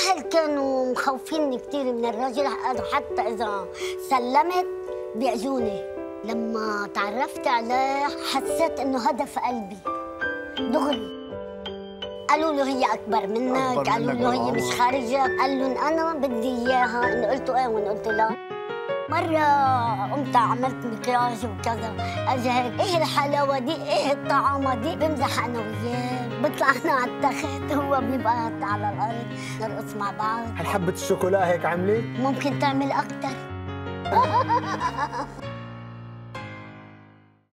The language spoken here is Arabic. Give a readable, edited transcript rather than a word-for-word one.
الأهل كانوا مخوفيني كثير من الرجل، حتى إذا سلمت بيأذوني. لما تعرفت عليه حسيت إنه هدف قلبي دغري. قالوا له هي أكبر منك، قالوا له هي مش خارجة، قال لهم أنا بدي إياها، إنه قلت إيه وإن قلت لا. مرة قمت عملت مكياج وكذا، اجى هيك ايه الحلاوة دي، ايه الطعامة دي، بمزح انا وياه، بطلع انا على التخت هو بيبقى على الارض، نرقص مع بعض. هل حبة الشوكولا هيك عملت؟ ممكن تعمل أكتر.